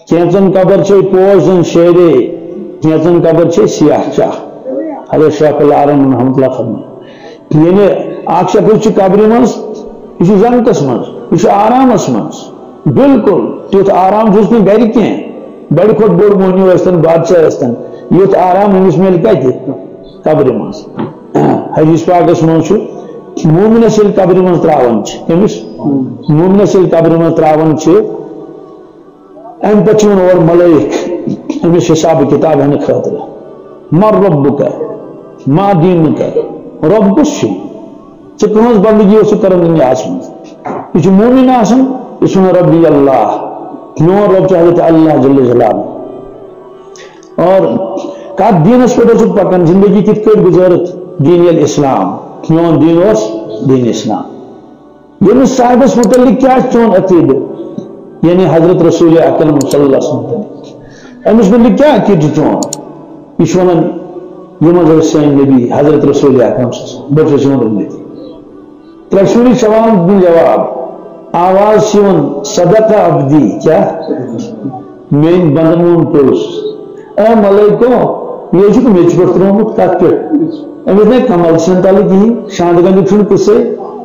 کینچن قبر چھ پوشن شیرے کینچن قبر چھ سیاہ چاہ حضرت شیخ العالم رحمۃ اللہ فرمائے یعنی اکھ شخص قبر مز یہ جنتس مز یہ آرامس مز بالکل تیت آرام جس میں گھر کی بڑ کھوت بوڑ مہنیو ٲسۍتن بادشاہ ٲسۍتن یُتھ آرام أمِس میلہِ کتہِ قبرِ منٛز حدیث پاکس منٛز چھُ مومنس ییٚلہِ قبرِ منٛز ترٛاوان چھِ أمِس مومنس ییٚلہِ قبرِ منٛز ترٛاوان چھِ اَمہِ پتہٕ چھِ یِوان اورٕ ملٲیِک أمِس حساب کِتاب ہٮ۪نہٕ خٲطرٕ مر ربُکا ما دیٖنُکا رۄب کُس چھُ ژٕ کٕہٕنٛز بندگی اوسُکھ کران دُنیاہس منٛز یہِ چھُ مومن آسان یہِ چھُ وَنان ربی اللہ میون رب چھُ حضرت اللہ جل جلالہ اور کتھ دینس پہ پکان زندگی کت پٲٹھۍ گزارت دین الاسلام میون دین اوس دین اسلام ییٚمِس صاحبس متعلق کیا چون عقیدٕ یعنی حضرت رسول اکرم صلی اللہ علیہ وسلم متعلق أمِس متعلق کیا عقیدٕ چون یہِ چھُ ونان یِمن زن سٲنۍ نبی حضرت رسول اکرم صلی اللہ علیہ وسلم بہٕ چھُس یِمن اُمتی ترٛشوٕنی سوالن دِیُن جواب آواز چھِ یِوان صدقہ عبدی کیا میٲنۍ بنٛدٕ مون پوٚز اے ملائکو یہ چھُکھ میٚژِ پٮ۪ٹھ ترٛوومُت کتھ پٮ۪ٹھ أمِس نے کمل چھنہٕ تلہٕ کِہیٖنۍ شانٛد گنٛڈِک چھُنہٕ قصے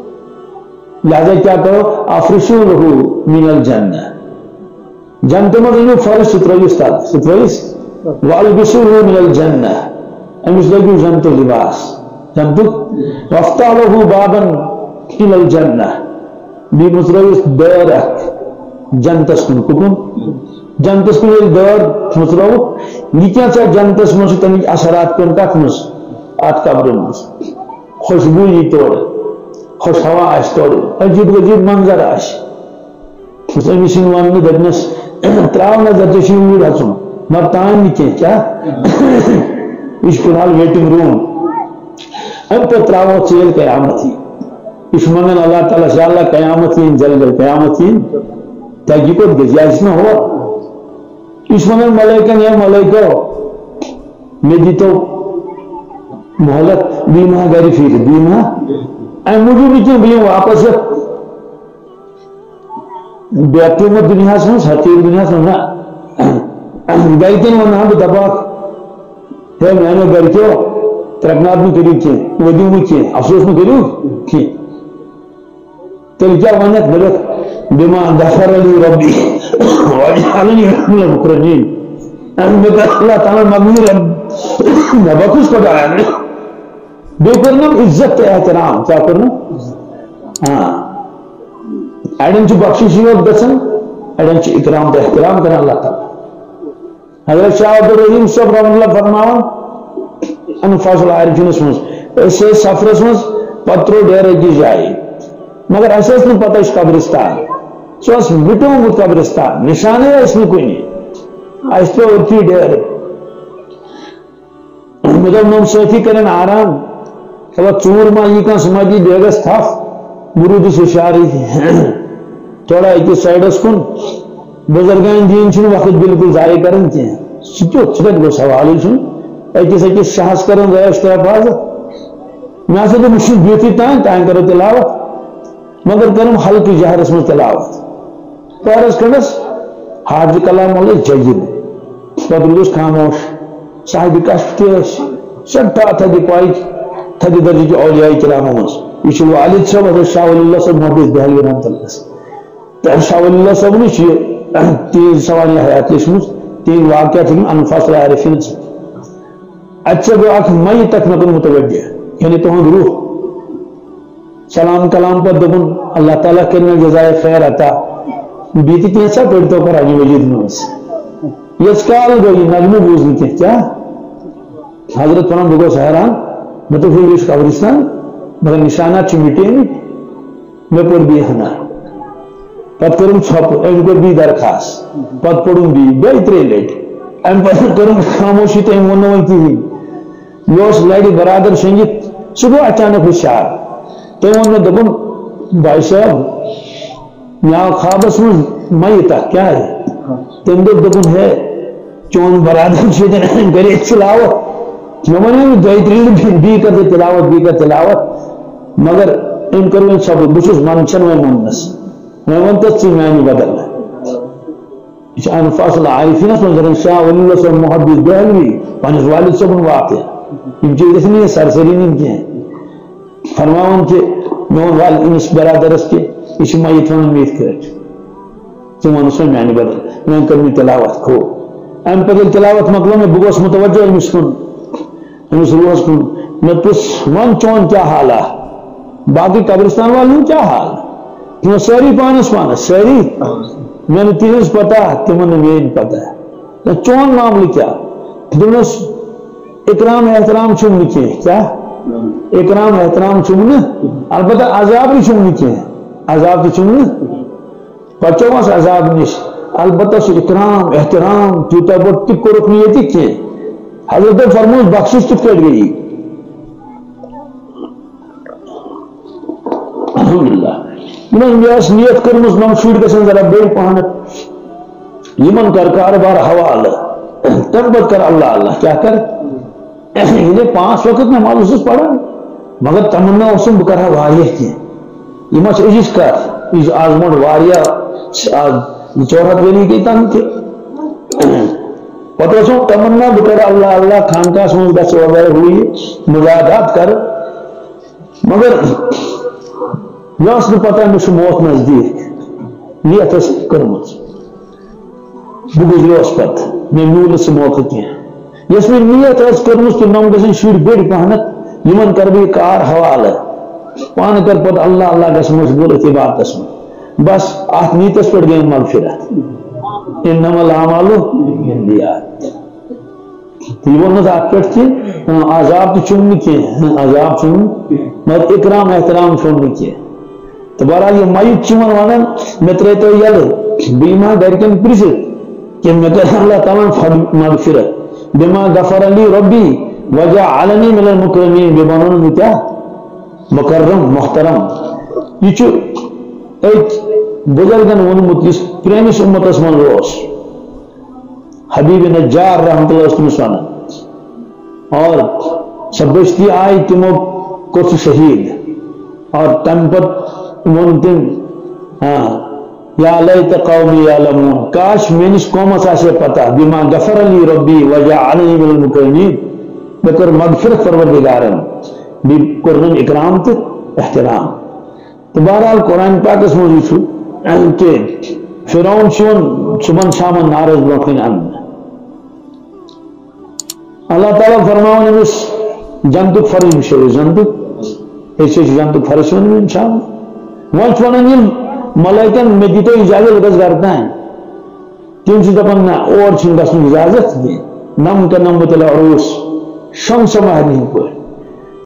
لہذا کیا کرو افرشو لہو من الجنہ جنتہٕ منٛز أنِو فرش سُہ ترٲیوُس تل سُہ ترٲیِس والبسوہ من الجنہ أمِس لٲگِو جنتُک لباس جنتُک وافتح لہو بابن الى الجنہ بیٚیہِ مُژرٲیِس دٲر اکھ جنتس کُن کُکُن جنتس کُن ییٚلہِ دٲر مُژرٲوُکھ یہِ کیٛاہ ژےٚ جنتس منٛز چھُ تَمِکۍ اثرات پیٚوان کتھ منٛز اتھ قبرِ منٛز خوشبوٗ یی تورٕ خوش ہوا آسہِ تورٕ عجیٖب عجیٖب منظر آسہِ أمِس یِن وننہٕ دٔپنس ترٛاو نظر ژےٚ چھُے اوٗرۍ اژُن مگر تام نہٕ کینٛہہ کیٛاہ یہِ چھُ فِلحال ویٹنگ روٗم اَمہِ پتہٕ ترٛاوو ژٕ ییٚلہِ قیامت یی یہ منگان اللہ تعالیٰ سے اللہ قیامت یین جل جل قیامت یین تاکہ کوت گز یا اس میں ہوا اس منگان ملائکن یا ملائکو میں دیتو محلت بیمہ گری فیر بیمہ اے مجھو بھی کیوں بیمہ واپس بیعتی میں دنیا سے حقیق دنیا سے نا گائیتن ونہا بھی دباک ہے میں نے گر کیوں ترکنات میں کریو کیے ودیو میں کیے افسوس میں کریو کیے تیل کیا ونت بلک بما دفر لی ربی وجعلنی من المکرمین اللہ تعالیٰ مغفور نبکس کو ڈایا نے بے کرنا عزت احترام کیا کرنا ہاں ایڈن چو بخششی وقت گسن ایڈن چو اکرام تو احترام کرنا اللہ تعالیٰ حضرت شاہ عبدالرحیم صاحب رحمۃ اللہ فرماون انفاس العارفین اسمز ایسے سفرس مز پترو ڈیرے کی جائے مگر ایسے اس نے پتہ اس قبرستان سو اس مٹو مت قبرستان نشانے اس میں کوئی نہیں اس پہ اٹھی ڈیرے مطلب نوم سیتی کرن آرام کہ چور ما یہ کان سماجی دیگس تھا مرود سے شاری تھوڑا ایک سائڈس کن بزرگان دین چھن وقت بالکل ضائع کرن تھی سچو چھت گو سوال چھن ایک شہس کرن ریش طرف حاضر میں سے تو مشکل بیتی تائیں کرو تلاوت مگر کرم حلقی جہرس میں تلاوت پارس کرنس حاجی کلام اللہ جیب پتروس خاموش صاحب کشف کیش سٹھا تھا دی پائی تھا دی درجی اولیاء کرام ہومس یہ والد صاحب حضرت شاہ ولی اللہ صاحب محبت دہلی رحمت اللہ شاہ ولی اللہ صاحب نے تین سوالی حیات لشمس تین واقعات انفاس العارفین سے اچھا گو اکھ مئی تک نکن متوجہ یعنی تو روح سلام کلام پر دبن اللہ تعالیٰ کرنے جزائے خیر عطا بیتی کیسا پڑھتا پر آگے وجید نوز یس کال گو یہ نظم بوزنی کے کیا حضرت فرام بگو سہران میں تو پھر اس قبرستان مگر نشانات چمٹے نہیں میں پڑھ بھی ہنا پت کروں چھپ ایک کو بھی درخواست پت پڑھوں بھی بے اترے لیٹ ایم پت کروں خاموشی تو ہم ونو کی ہی یوس لڑی برادر شنگت صبح اچانک ہوشیار تو انہوں نے دبن بھائی صاحب یہاں خوابس میں میتا کیا ہے تم دبن ہے چون برادر شدن کرے تلاوت میں نے دوائی تریل بھی کرتے تلاوت مگر ان کرو سب بچوس منشن میں منس میں منتس سے میں نہیں بدل یہ انفاس العارفین من شاہ ولی اللہ صاحب محدث دہلوی پانس والد صاحب واقع یہ چیز نہیں سرسری نہیں کی فرماون کہ میون والد امس برادرس کے یہ میت ون میت کر ثم سو میانہ بدل میں کر تلاوت کھو ام پتہ تلاوت مکلو میں بگوس متوجہ امس کن امس روحس کن میں پس ون چون کیا حال ہے باقی قبرستان والوں کیا حال کیوں ساری پانس ساری میں نے تیز پتا تمہیں میری پتا ہے چون معاملہ کیا دونس اکرام احترام چم لکھے کیا اکرام احترام چم البتہ عذاب بھی چم لکھے عذاب تو چم بچوں مس عذاب نش البتہ سو اکرام احترام تیوتا بڑھ تک کو رکنی یہ کی حضرت فرموز بخشش کت کٹ گئی الحمدللہ من یس نیت کرمز نم شوڑ گسن ذرا بے پہنت یمن کر کاربار حوالہ تم بد کر اللہ اللہ کیا کر انہیں 5 وقت نماز اس پڑھا مگر تمنا اسم بکرہ واریہ کی یہ مچ عجیز کر اس آزمون واریہ چورت ویلی کی تن تھے پتہ سو تمنا بکرہ اللہ اللہ خانقاہ سمجھ دس وغیرہ ہوئی مجاہدات کر مگر یس نہ پتہ مجھ موت نزدیک نیت اس کرمز بہ گزریوس پتہ میں میول سے موقع کی یس میں نیت اس کرمز کہ نم گژھن شُرۍ بٔڑۍ پہنت یمن کر بہ کار حوالہ پان کر پتہ اللہ اللہ گژھِ مشغول عبادتس من بس ات نیتس پہ گئی مغفرت انما الاعمال بالنیات یہ ون ات پہ کہ عذاب تو چم کی عذاب چم مگر اکرام احترام چم کی تو بہرحال یہ میت چمن ونان میں تریتو یل بیما گرکن پرست کہ میں کر اللہ تعالیٰ مغفرت بما غفر لی ربی وجعلنی من المکرمین بمانون کیا مکرم محترم یہ چھو ایک بزرگن ونمت اس پرینس امت اسمان روس حبیب نجار رحمت اللہ اسلام سوانا اور سبشتی آئی تمو کچھ شہید اور تم پر منتم یا لیت قومی یعلمون کاش مینس قومس آسے پتہ بما غفر لی ربی وجعلنی من المکرمین بکر مغفرت پروردگارن بھی کرن اکرام تو احترام تو بہرحال قرآن پاک اس موضوع چھو کہ فرعون چون صبح شام نارز بلکن ان اللہ تعالیٰ فرماؤں اس جنتک فرض مشہور جنتک ایسے جنتک فرض ہونے میں شام وانچ ونن یم ملائکن میں دیتو اجازت گز کرتا ہے تم سے دپن نا اور چھن گسن اجازت دی نم کا نم بتلا عروس شمس مہر نہیں کوئی